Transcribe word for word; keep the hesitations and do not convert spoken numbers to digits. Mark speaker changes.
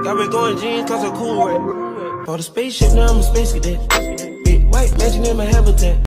Speaker 1: Got me going jeans cause I'm cool, right? Bought a spaceship, now I'm a space cadet. Big white mansion in my habitat.